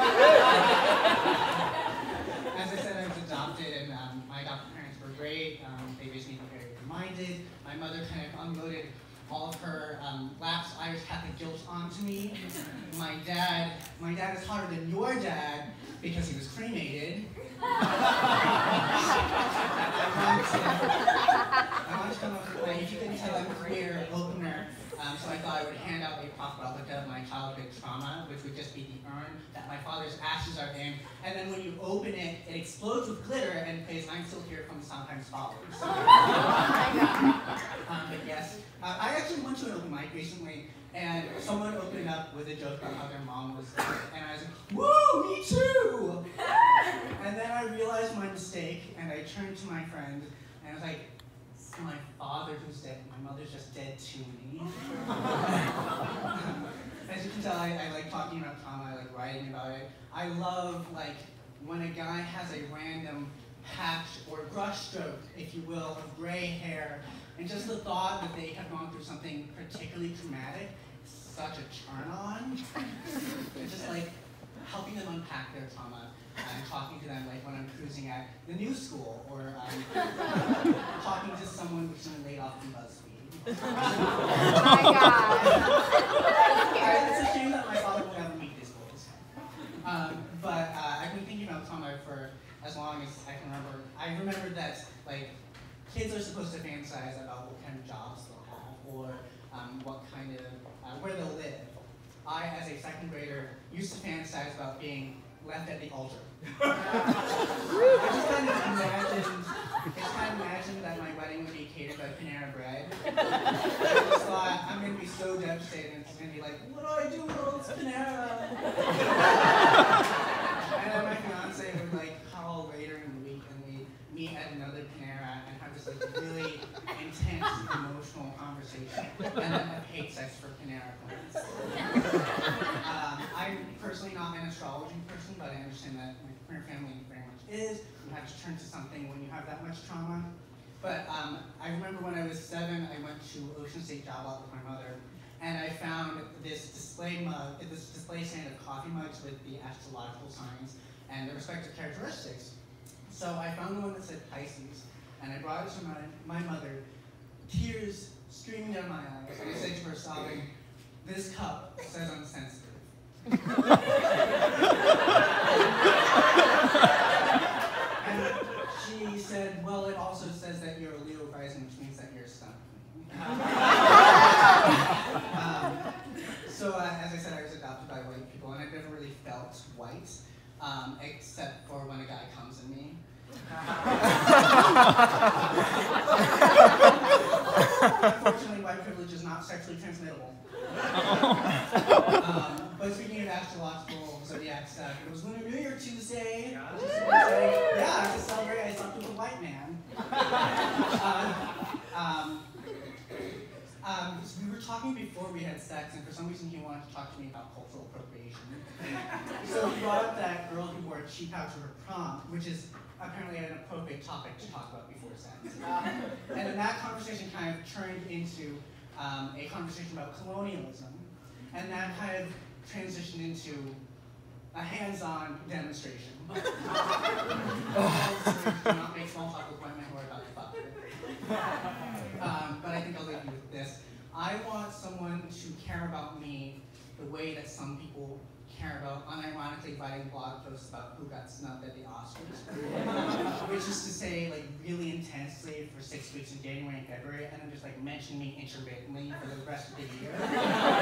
As I said, I was adopted, and my adopted parents were great. They raised me very minded. My mother kind of unloaded all of her lapsed Irish Catholic guilt onto me. My dad is harder than your dad because he was cremated. I wanted to come up with my "If You Can Tell I'm Queer" opener, so I thought I would hand out a pop replica of my childhood trauma, which would just be the urn that my father's ashes are in, and then when you open it, it explodes with glitter and plays "I'm Still Here" from Sometimes Follows. But yes, I actually went to an open mic recently, and someone opened up with a joke about how their mom was dead, and I was like, woo, me too! And then I realized my mistake, and I turned to my friend, and I was like, my father who's dead, my mother's just dead to me. As you can tell, I like talking about trauma, I like writing about it. I love, like, when a guy has a random patch or brush stroke, if you will, of gray hair, and just the thought that they have gone through something particularly traumatic, such a turn on. It's just like helping them unpack their trauma and talking to them like when I'm cruising at the new school or talking to someone who's been laid off from BuzzFeed. Oh my God. It's a shame that my father will never meet these goals. But I've been thinking about trauma for as long as I can remember. I remembered that like kids are supposed to fantasize about what kind of jobs they'll have or what kind of where they'll live. I, as a second grader, used to fantasize about being left at the altar. I just kind of imagined that my wedding would be catered by Panera Bread. I just thought, I'm going to be so devastated, and it's going to be like, what do I do with all this Panera? And then my fiance would like call later in the week, and we meet at another Panera and have this like really intense emotional conversation, and then have hate sex for Panera points. I'm personally not an astrology person, but I understand that my queer family very much is. You have to turn to something when you have that much trauma. But I remember when I was 7, I went to Ocean State Job Lot with my mother, and I found this display stand of coffee mugs with the astrological signs and the respective characteristics. So I found the one that said Pisces, and I brought it to my mother, tears streaming down my eyes, and I said to her sobbing, "This cup says I'm sensitive." And she said, "Well, it also says that you're a Leo rising, which means that you're stunned." So as I said, I was adopted by white people, and I've never really felt white, except for when a guy comes in me. Unfortunately, white privilege is not sexually transmittable. But speaking of astrological zodiac stuff, it was Lunar New Year Tuesday. Yeah, to celebrate, I slept with a white man. So we were talking before we had sex, and for some reason he wanted to talk to me about cultural appropriation. So he brought up that girl who wore a cheap pouch to her prom, which is apparently an appropriate topic to talk about before sex. And then that conversation kind of turned into a conversation about colonialism, and that kind of transitioned into a hands-on demonstration. Do not make small talk with white men who are about to fuck. But I think I'll leave you with this. I want someone to care about me the way that some people care about unironically writing blog posts about who got snubbed at the Oscars. Which is to say, like, really intensely for 6 weeks in January and February, and then just like mention me intermittently for the rest of the year.